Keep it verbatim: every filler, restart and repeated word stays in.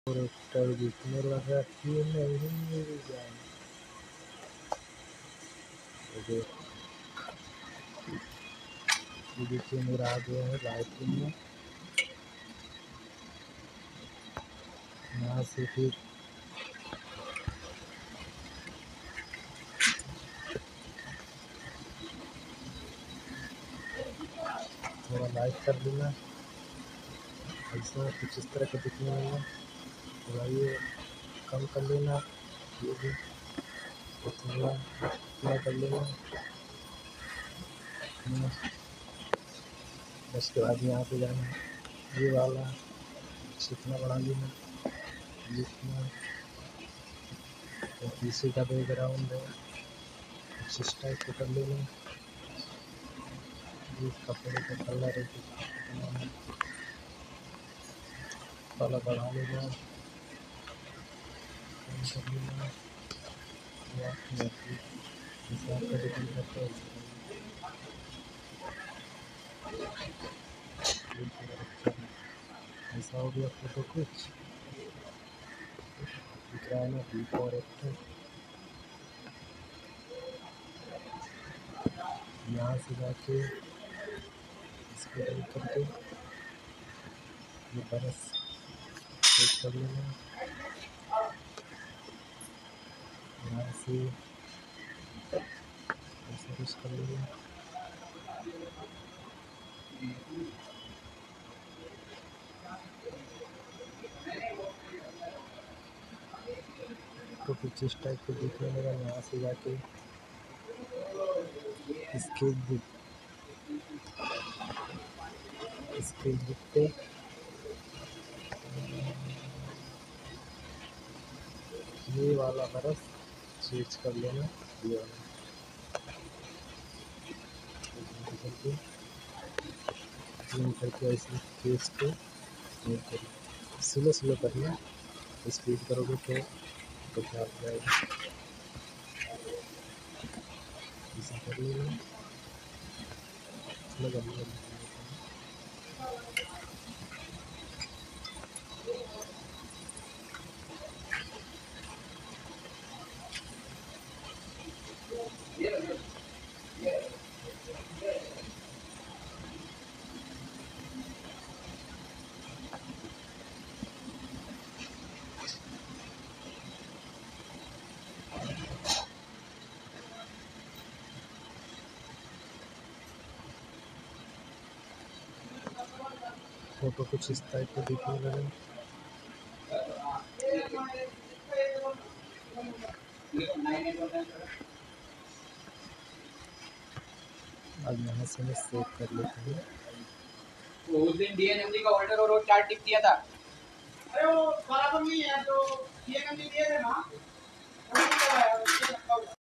Tractor जितने लगा कि नहीं मिल जाए। ये देखिए मेरा आ गया है लाइटिंग में। यहाँ से फिर थोड़ा लाइट कर देना, ऐसा कुछ इस तरह का दिखने वाला। थोड़ा ये कम कर लेना, ये भी थोड़ा इतना कर लेना। उसके बाद यहाँ पे जाना, ये वाला इतना बढ़ा लेना जितना तो पीछे का बैकग्राउंड है कुछ इस टाइप से कर लेना। ये कपड़े का कलर है वाला बढ़ा लेना, कर लेना। हिसाब का डिपेंड करता है। ऐसा हो गया फोटो कुछ दिख रहा है ना, बिफोर आफ्टर। यहाँ से जाके इसको बंद करके ये बरस सेट कर लेना। यहाँ से ऐसा कुछ कर लेना। तो कुछ इस टाइप के दिखने लगा। यहाँ से जाके स्केच बुक स्केच बुक पे ये वाला बरस स्विच कर लेना। ये वाला करके जूम करके ऐसे फेस को जूम करो, स्लो स्लो करना। स्पीड करोगे तो तो क्या जाएगा। ऐसा कर लेना। फोटो कुछ इस टाइप का दिखने लगे। अब यहाँ से मैं सेव कर लेता हूँ। उस दिन डीएनएमडी का ऑर्डर और वो चार्ट टिक किया था। अरे वो बराबर नहीं है तो डीएनएमडी दिए थे ना।